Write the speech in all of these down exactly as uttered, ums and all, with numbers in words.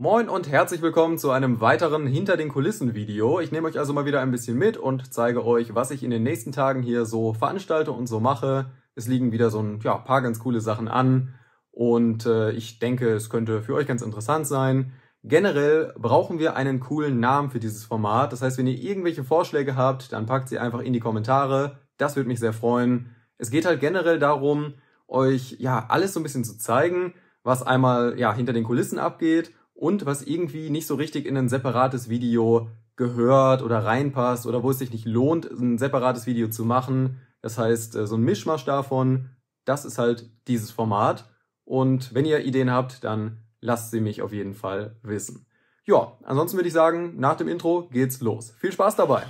Moin und herzlich willkommen zu einem weiteren Hinter den Kulissen Video. Ich nehme euch also mal wieder ein bisschen mit und zeige euch, was ich in den nächsten Tagen hier so veranstalte und so mache. Es liegen wieder so ein ja, paar ganz coole Sachen an und äh, ich denke, es könnte für euch ganz interessant sein. Generell brauchen wir einen coolen Namen für dieses Format. Das heißt, wenn ihr irgendwelche Vorschläge habt, dann packt sie einfach in die Kommentare. Das würde mich sehr freuen. Es geht halt generell darum, euch ja alles so ein bisschen zu zeigen, was einmal ja hinter den Kulissen abgeht und was irgendwie nicht so richtig in ein separates Video gehört oder reinpasst oder wo es sich nicht lohnt, ein separates Video zu machen. Das heißt, so ein Mischmasch davon, das ist halt dieses Format. Und wenn ihr Ideen habt, dann lasst sie mich auf jeden Fall wissen. Ja, ansonsten würde ich sagen, nach dem Intro geht's los. Viel Spaß dabei!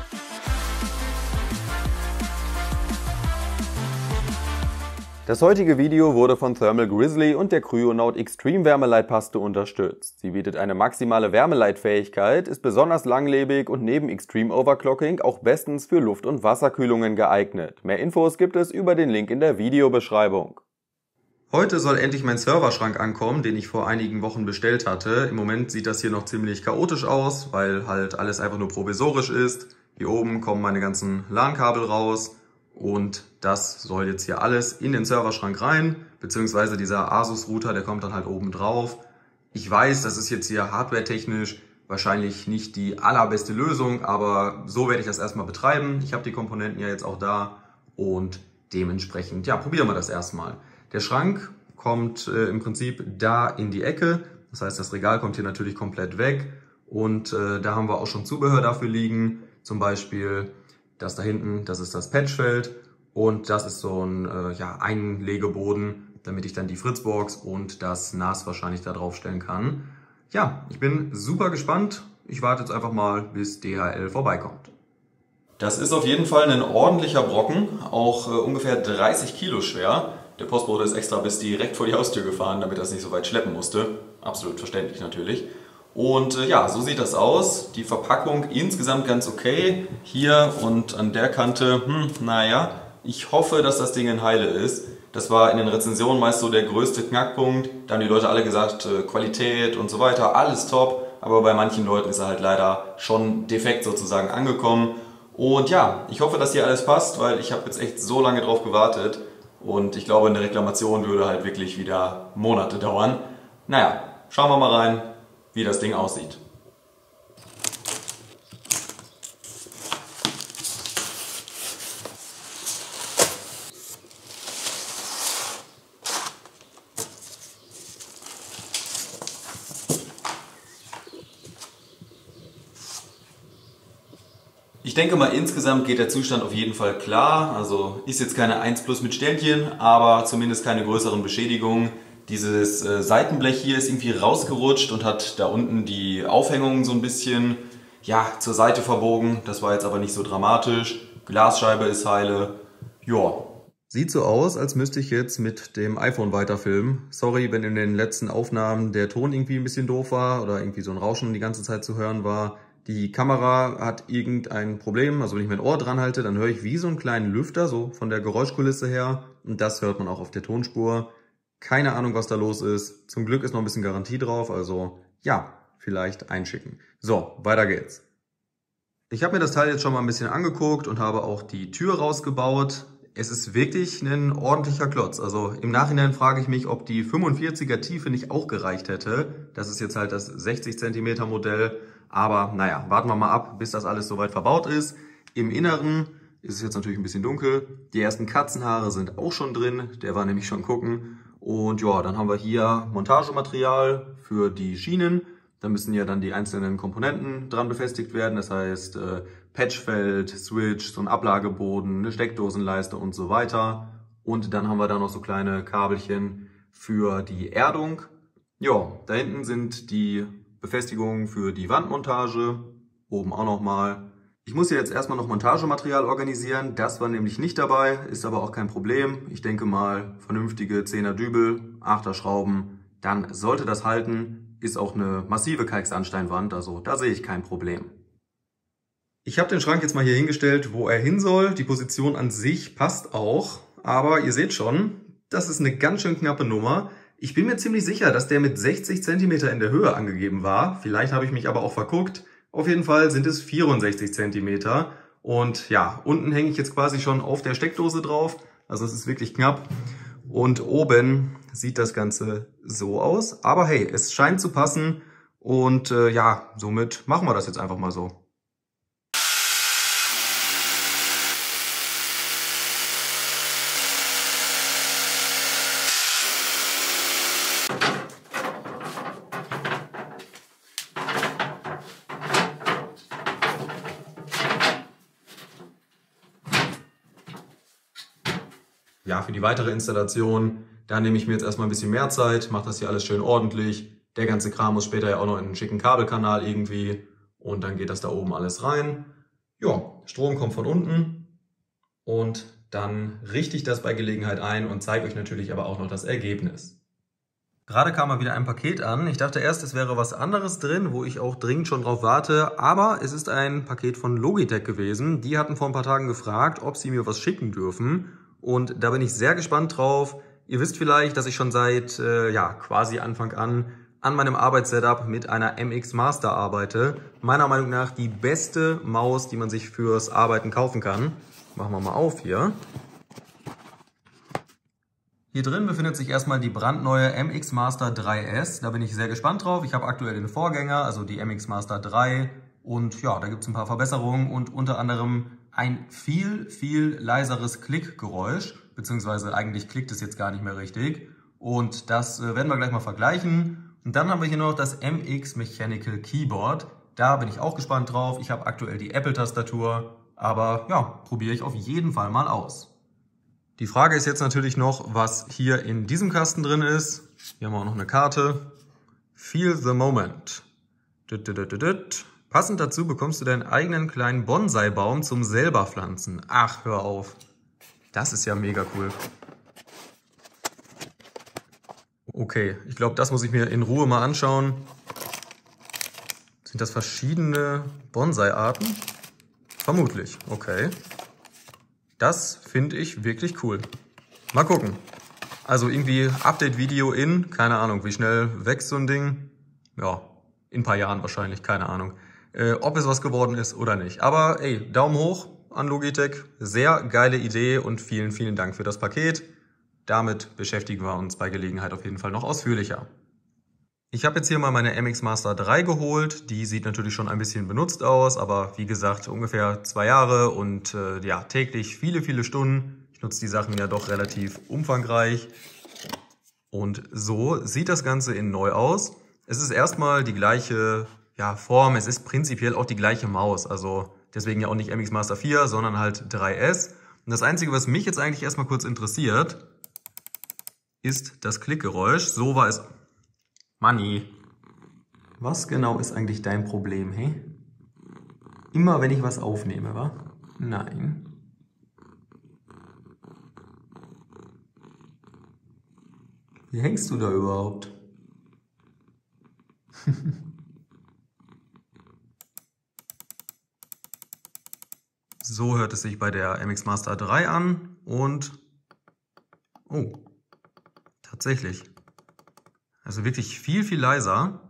Das heutige Video wurde von Thermal Grizzly und der Cryonaut Extreme Wärmeleitpaste unterstützt. Sie bietet eine maximale Wärmeleitfähigkeit, ist besonders langlebig und neben Extreme Overclocking auch bestens für Luft- und Wasserkühlungen geeignet. Mehr Infos gibt es über den Link in der Videobeschreibung. Heute soll endlich mein Serverschrank ankommen, den ich vor einigen Wochen bestellt hatte. Im Moment sieht das hier noch ziemlich chaotisch aus, weil halt alles einfach nur provisorisch ist. Hier oben kommen meine ganzen LAN-Kabel raus. Und das soll jetzt hier alles in den Serverschrank rein, beziehungsweise dieser Asus-Router, der kommt dann halt oben drauf. Ich weiß, das ist jetzt hier hardwaretechnisch wahrscheinlich nicht die allerbeste Lösung, aber so werde ich das erstmal betreiben. Ich habe die Komponenten ja jetzt auch da und dementsprechend, ja, probieren wir das erstmal. Der Schrank kommt äh, im Prinzip da in die Ecke, das heißt, das Regal kommt hier natürlich komplett weg und äh, da haben wir auch schon Zubehör dafür liegen, zum Beispiel das da hinten, das ist das Patchfeld und das ist so ein äh, ja, Einlegeboden, damit ich dann die Fritzbox und das N A S wahrscheinlich da drauf stellen kann. Ja, ich bin super gespannt. Ich warte jetzt einfach mal, bis D H L vorbeikommt. Das ist auf jeden Fall ein ordentlicher Brocken, auch äh, ungefähr dreißig Kilo schwer. Der Postbote ist extra bis direkt vor die Haustür gefahren, damit er es nicht so weit schleppen musste. Absolut verständlich natürlich. Und äh, ja, so sieht das aus. Die Verpackung insgesamt ganz okay. Hier und an der Kante, hm, naja, ich hoffe, dass das Ding in Heile ist. Das war in den Rezensionen meist so der größte Knackpunkt. Da haben die Leute alle gesagt, äh, Qualität und so weiter, alles top. Aber bei manchen Leuten ist er halt leider schon defekt sozusagen angekommen. Und ja, ich hoffe, dass hier alles passt, weil ich habe jetzt echt so lange drauf gewartet. Und ich glaube, eine Reklamation würde halt wirklich wieder Monate dauern. Naja, schauen wir mal rein, wie das Ding aussieht. Ich denke mal, insgesamt geht der Zustand auf jeden Fall klar. Also ist jetzt keine eins plus mit Sternchen, aber zumindest keine größeren Beschädigungen. Dieses äh, Seitenblech hier ist irgendwie rausgerutscht und hat da unten die Aufhängung so ein bisschen ja, zur Seite verbogen. Das war jetzt aber nicht so dramatisch. Glasscheibe ist heile. Ja. Sieht so aus, als müsste ich jetzt mit dem iPhone weiterfilmen. Sorry, wenn in den letzten Aufnahmen der Ton irgendwie ein bisschen doof war oder irgendwie so ein Rauschen die ganze Zeit zu hören war. Die Kamera hat irgendein Problem, also wenn ich mein Ohr dran halte, dann höre ich wie so einen kleinen Lüfter, so von der Geräuschkulisse her. Und das hört man auch auf der Tonspur. Keine Ahnung, was da los ist. Zum Glück ist noch ein bisschen Garantie drauf, also ja, vielleicht einschicken. So, weiter geht's. Ich habe mir das Teil jetzt schon mal ein bisschen angeguckt und habe auch die Tür rausgebaut. Es ist wirklich ein ordentlicher Klotz. Also im Nachhinein frage ich mich, ob die fünfundvierziger Tiefe nicht auch gereicht hätte. Das ist jetzt halt das sechzig Zentimeter Modell. Aber naja, warten wir mal ab, bis das alles soweit verbaut ist. Im Inneren ist es jetzt natürlich ein bisschen dunkel. Die ersten Katzenhaare sind auch schon drin. Der war nämlich schon gucken. Und ja, dann haben wir hier Montagematerial für die Schienen. Da müssen ja dann die einzelnen Komponenten dran befestigt werden. Das heißt äh, Patchfeld, Switch, so ein Ablageboden, eine Steckdosenleiste und so weiter. Und dann haben wir da noch so kleine Kabelchen für die Erdung. Ja, da hinten sind die Befestigungen für die Wandmontage. Oben auch nochmal. Ich muss hier jetzt erstmal noch Montagematerial organisieren. Das war nämlich nicht dabei, ist aber auch kein Problem. Ich denke mal, vernünftige zehner Dübel, achter Schrauben, dann sollte das halten. Ist auch eine massive Kalksandsteinwand, also da sehe ich kein Problem. Ich habe den Schrank jetzt mal hier hingestellt, wo er hin soll. Die Position an sich passt auch, aber ihr seht schon, das ist eine ganz schön knappe Nummer. Ich bin mir ziemlich sicher, dass der mit sechzig Zentimeter in der Höhe angegeben war. Vielleicht habe ich mich aber auch verguckt. Auf jeden Fall sind es vierundsechzig Zentimeter. Und ja, unten hänge ich jetzt quasi schon auf der Steckdose drauf. Also es ist wirklich knapp. Und oben sieht das Ganze so aus. Aber hey, es scheint zu passen. Und äh, ja, somit machen wir das jetzt einfach mal so. Ja, für die weitere Installation, da nehme ich mir jetzt erstmal ein bisschen mehr Zeit, mache das hier alles schön ordentlich. Der ganze Kram muss später ja auch noch in einen schicken Kabelkanal irgendwie und dann geht das da oben alles rein. Ja, Strom kommt von unten und dann richte ich das bei Gelegenheit ein und zeige euch natürlich aber auch noch das Ergebnis. Gerade kam mal wieder ein Paket an. Ich dachte erst, es wäre was anderes drin, wo ich auch dringend schon drauf warte, aber es ist ein Paket von Logitech gewesen. Die hatten vor ein paar Tagen gefragt, ob sie mir was schicken dürfen. Und da bin ich sehr gespannt drauf. Ihr wisst vielleicht, dass ich schon seit äh, ja quasi Anfang an an meinem Arbeitssetup mit einer M X Master arbeite. Meiner Meinung nach die beste Maus, die man sich fürs Arbeiten kaufen kann. Machen wir mal auf hier. Hier drin befindet sich erstmal die brandneue M X Master drei S. Da bin ich sehr gespannt drauf. Ich habe aktuell den Vorgänger, also die M X Master drei. Und ja, da gibt es ein paar Verbesserungen und unter anderem ein viel, viel leiseres Klickgeräusch, beziehungsweise eigentlich klickt es jetzt gar nicht mehr richtig. Und das äh, werden wir gleich mal vergleichen. Und dann haben wir hier noch das M X Mechanical Keyboard. Da bin ich auch gespannt drauf. Ich habe aktuell die Apple-Tastatur, aber ja, probiere ich auf jeden Fall mal aus. Die Frage ist jetzt natürlich noch, was hier in diesem Kasten drin ist. Hier haben wir auch noch eine Karte. Feel the moment. Dit, dit, dit, dit. Passend dazu bekommst du deinen eigenen kleinen Bonsai-Baum zum selber pflanzen. Ach, hör auf. Das ist ja mega cool. Okay, ich glaube, das muss ich mir in Ruhe mal anschauen. Sind das verschiedene Bonsai-Arten? Vermutlich, okay. Das finde ich wirklich cool. Mal gucken. Also irgendwie Update-Video in, keine Ahnung, wie schnell wächst so ein Ding? Ja, in ein paar Jahren wahrscheinlich, keine Ahnung. Äh, ob es was geworden ist oder nicht. Aber ey, Daumen hoch an Logitech. Sehr geile Idee und vielen, vielen Dank für das Paket. Damit beschäftigen wir uns bei Gelegenheit auf jeden Fall noch ausführlicher. Ich habe jetzt hier mal meine M X Master drei geholt. Die sieht natürlich schon ein bisschen benutzt aus, aber wie gesagt ungefähr zwei Jahre und äh, ja täglich viele, viele Stunden. Ich nutze die Sachen ja doch relativ umfangreich. Und so sieht das Ganze in neu aus. Es ist erstmal die gleiche ja, Form, es ist prinzipiell auch die gleiche Maus, also deswegen ja auch nicht M X Master vier, sondern halt drei S. Und das Einzige, was mich jetzt eigentlich erstmal kurz interessiert, ist das Klickgeräusch. So war es. Manni, was genau ist eigentlich dein Problem, hey? Immer wenn ich was aufnehme, wa? Nein. Wie hängst du da überhaupt? So hört es sich bei der M X Master drei an und oh, tatsächlich. Also wirklich viel, viel leiser.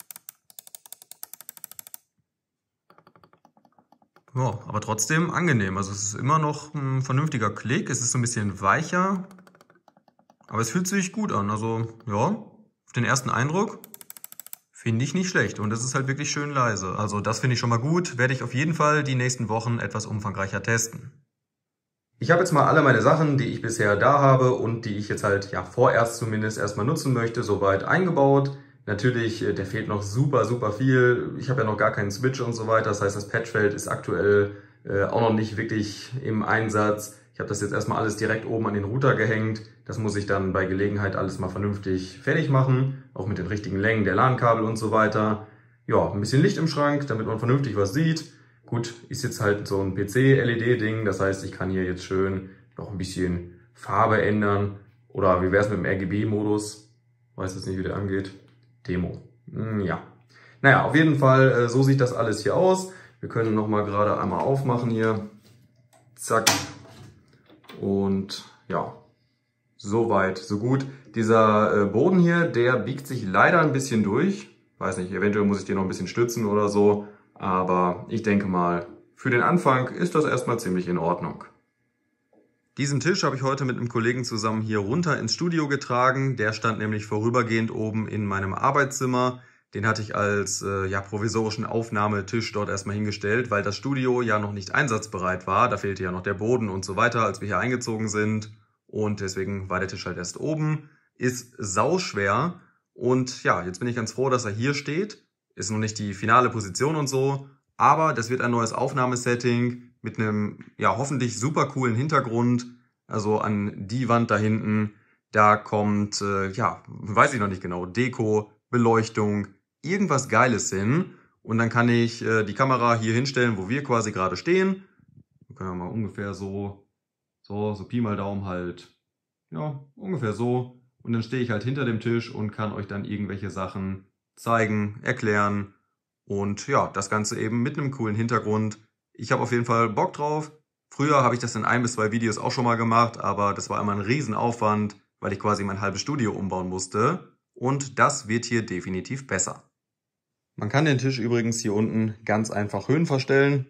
Ja, aber trotzdem angenehm. Also es ist immer noch ein vernünftiger Klick. Es ist so ein bisschen weicher, aber es fühlt sich gut an. Also ja, auf den ersten Eindruck finde ich nicht schlecht und es ist halt wirklich schön leise. Also das finde ich schon mal gut. Werde ich auf jeden Fall die nächsten Wochen etwas umfangreicher testen. Ich habe jetzt mal alle meine Sachen, die ich bisher da habe und die ich jetzt halt ja vorerst zumindest erstmal nutzen möchte, soweit eingebaut. Natürlich, der fehlt noch super, super viel. Ich habe ja noch gar keinen Switch und so weiter. Das heißt, das Patchfeld ist aktuell äh, auch noch nicht wirklich im Einsatz. Ich habe das jetzt erstmal alles direkt oben an den Router gehängt. Das muss ich dann bei Gelegenheit alles mal vernünftig fertig machen. Auch mit den richtigen Längen der LAN-Kabel und so weiter. Ja, ein bisschen Licht im Schrank, damit man vernünftig was sieht. Gut, ist jetzt halt so ein P C-L E D-Ding, das heißt, ich kann hier jetzt schön noch ein bisschen Farbe ändern. Oder wie wäre es mit dem R G B-Modus? Weiß jetzt nicht, wie der angeht. Demo. Hm, ja. Naja, auf jeden Fall, äh, so sieht das alles hier aus. Wir können nochmal gerade einmal aufmachen hier. Zack. Und ja, so weit, so gut. Dieser äh, Boden hier, der biegt sich leider ein bisschen durch. Weiß nicht, eventuell muss ich den noch ein bisschen stützen oder so. Aber ich denke mal, für den Anfang ist das erstmal ziemlich in Ordnung. Diesen Tisch habe ich heute mit einem Kollegen zusammen hier runter ins Studio getragen. Der stand nämlich vorübergehend oben in meinem Arbeitszimmer. Den hatte ich als äh, ja, provisorischen Aufnahmetisch dort erstmal hingestellt, weil das Studio ja noch nicht einsatzbereit war. Da fehlte ja noch der Boden und so weiter, als wir hier eingezogen sind. Und deswegen war der Tisch halt erst oben. Ist sauschwer. Und ja, jetzt bin ich ganz froh, dass er hier steht. Ist noch nicht die finale Position und so. Aber das wird ein neues Aufnahmesetting mit einem ja hoffentlich super coolen Hintergrund. Also an die Wand da hinten, da kommt, äh, ja, weiß ich noch nicht genau, Deko, Beleuchtung, irgendwas Geiles hin. Und dann kann ich äh, die Kamera hier hinstellen, wo wir quasi gerade stehen. Dann können wir mal ungefähr so... So, so Pi mal Daumen halt, ja, ungefähr so. Und dann stehe ich halt hinter dem Tisch und kann euch dann irgendwelche Sachen zeigen, erklären. Und ja, das Ganze eben mit einem coolen Hintergrund. Ich habe auf jeden Fall Bock drauf. Früher habe ich das in ein bis zwei Videos auch schon mal gemacht, aber das war immer ein Riesenaufwand, weil ich quasi mein halbes Studio umbauen musste. Und das wird hier definitiv besser. Man kann den Tisch übrigens hier unten ganz einfach höhenverstellen.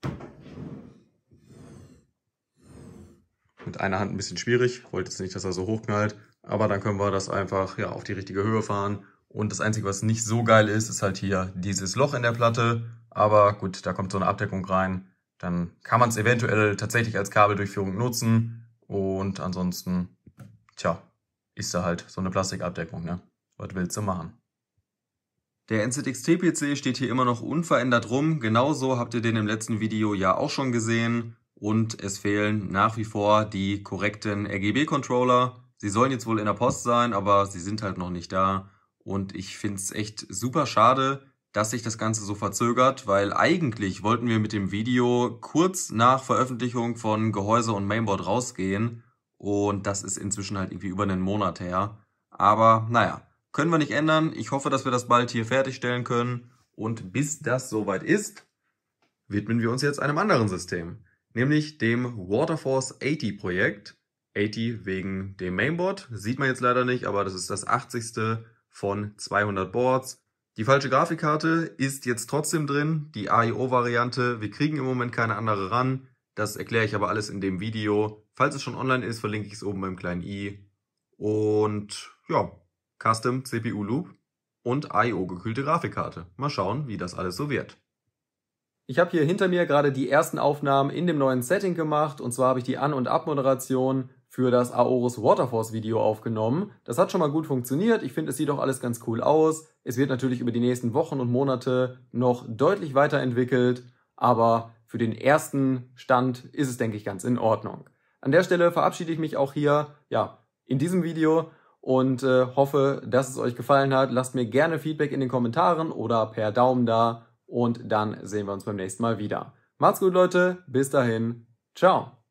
Mit einer Hand ein bisschen schwierig, wollte jetzt nicht, dass er so hochknallt, aber dann können wir das einfach ja, auf die richtige Höhe fahren. Und das Einzige, was nicht so geil ist, ist halt hier dieses Loch in der Platte. Aber gut, da kommt so eine Abdeckung rein. Dann kann man es eventuell tatsächlich als Kabeldurchführung nutzen. Und ansonsten, tja, ist da halt so eine Plastikabdeckung, ne? Was willst du machen? Der N Z X T-P C steht hier immer noch unverändert rum. Genauso habt ihr den im letzten Video ja auch schon gesehen. Und es fehlen nach wie vor die korrekten R G B-Controller. Sie sollen jetzt wohl in der Post sein, aber sie sind halt noch nicht da. Und ich finde es echt super schade, dass sich das Ganze so verzögert, weil eigentlich wollten wir mit dem Video kurz nach Veröffentlichung von Gehäuse und Mainboard rausgehen. Und das ist inzwischen halt irgendwie über einen Monat her. Aber naja, können wir nicht ändern. Ich hoffe, dass wir das bald hier fertigstellen können. Und bis das soweit ist, widmen wir uns jetzt einem anderen System. Nämlich dem Waterforce achtzig Projekt. achtzig wegen dem Mainboard. Sieht man jetzt leider nicht, aber das ist das achtzigste von zweihundert Boards. Die falsche Grafikkarte ist jetzt trotzdem drin, die A I O-Variante. Wir kriegen im Moment keine andere ran. Das erkläre ich aber alles in dem Video. Falls es schon online ist, verlinke ich es oben beim kleinen i. Und ja, Custom C P U-Loop und A I O-gekühlte Grafikkarte. Mal schauen, wie das alles so wird. Ich habe hier hinter mir gerade die ersten Aufnahmen in dem neuen Setting gemacht. Und zwar habe ich die An- und Abmoderation für das Aorus Waterforce Video aufgenommen. Das hat schon mal gut funktioniert. Ich finde, es sieht auch alles ganz cool aus. Es wird natürlich über die nächsten Wochen und Monate noch deutlich weiterentwickelt. Aber für den ersten Stand ist es, denke ich, ganz in Ordnung. An der Stelle verabschiede ich mich auch hier ja, in diesem Video und äh, hoffe, dass es euch gefallen hat. Lasst mir gerne Feedback in den Kommentaren oder per Daumen da. Und dann sehen wir uns beim nächsten Mal wieder. Macht's gut, Leute. Bis dahin. Ciao.